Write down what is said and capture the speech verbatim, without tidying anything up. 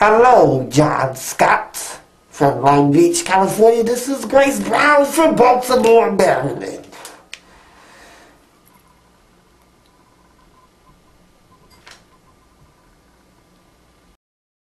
Hello, John Scott. From Long Beach, California, this is Grace Brown from Baltimore, Maryland.